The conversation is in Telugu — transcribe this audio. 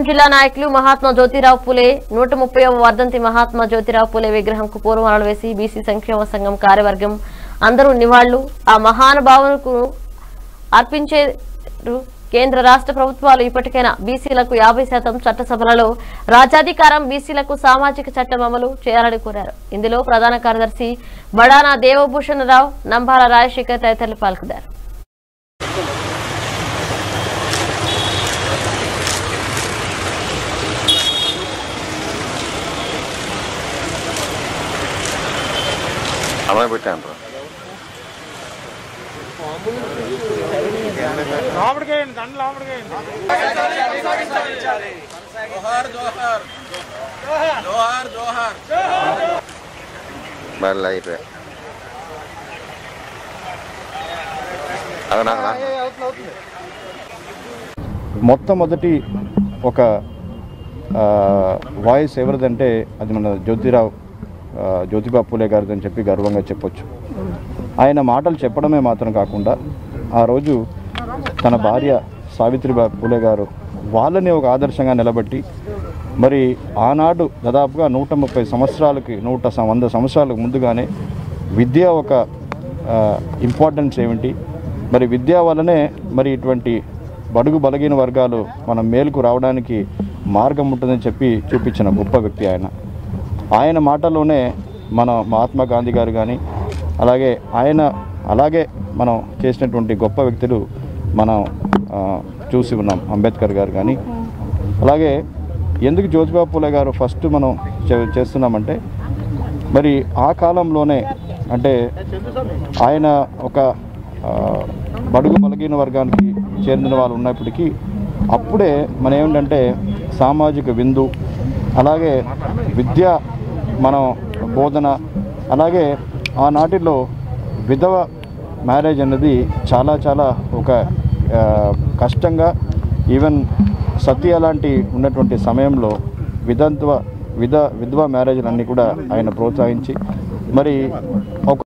జిల్లా నాయకులు మహాత్మా జ్యోతిరావు పూలే 130వ వర్ధంతి మహాత్మా జ్యోతిరావు పూలే విగ్రహంకు పూలమాలలు వేసి బీసీ సంక్షేమ సంఘం కార్యవర్గం అందరూ నివాళులు ఆ మహానుభావులకు అర్పించారు। కేంద్ర రాష్ట్ర ప్రభుత్వాలు ఇప్పటికైనా బీసీలకు 50% చట్టసభలలో రాజ్యాధికారం, బీసీలకు సామాజిక చట్టం అమలు చేయాలని కోరారు। ఇందులో ప్రధాన కార్యదర్శి బడానా దేవభూషణ రావు, నంబాల రాజశేఖర్ తదితరులు పాల్గొన్నారు। మొట్టమొదటి ఒక వాయిస్ ఎవరిదంటే అది మన జ్యోతిబా పూలే గారిదని చెప్పి గర్వంగా చెప్పొచ్చు। ఆయన మాటలు చెప్పడమే మాత్రం కాకుండా ఆ రోజు తన భార్య సావిత్రిబాయి పూలే గారు వాళ్ళని ఒక ఆదర్శంగా నిలబెట్టి మరి ఆనాడు దాదాపుగా 130 సంవత్సరాలకి 100 సంవత్సరాలకు ముందుగానే విద్య ఒక ఇంపార్టెన్స్ ఏమిటి, మరి విద్య వల్లనే మరి ఇటువంటి బడుగు బలహీన వర్గాలు మనం మేలుకు రావడానికి మార్గం ఉంటుందని చెప్పి చూపించిన గొప్ప వ్యక్తి ఆయన మాటలోనే మన మహాత్మా గాంధీ గారు కానీ అలాగే మనం చేసినటువంటి గొప్ప వ్యక్తులు మనం చూసి ఉన్నాం। అంబేద్కర్ గారు కానీ అలాగే ఎందుకు జ్యోతిబా పూలే గారు ఫస్ట్ మనం చేస్తున్నామంటే మరి ఆ కాలంలోనే అంటే ఆయన ఒక బడుగు బలహీన వర్గానికి చెందిన వాళ్ళు ఉన్నప్పటికీ అప్పుడే మనం ఏమిటంటే సామాజిక విందు, అలాగే విద్య మనం బోధన, అలాగే ఆనాటిలో విధవ మ్యారేజ్ అనేది చాలా ఒక కష్టంగా, ఈవెన్ సతీ అలాంటి ఉన్నటువంటి సమయంలో విధవ మ్యారేజ్లన్నీ కూడా ఆయన ప్రోత్సహించి మరి ఒక